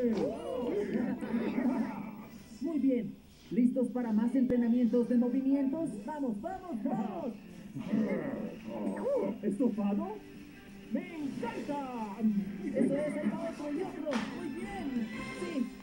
Muy bien. ¿Listos para más entrenamientos de movimientos? ¡Vamos, vamos, vamos! ¿Estofado? ¡Me encanta! Eso es, ahí va otro y otro. Muy bien. Sí,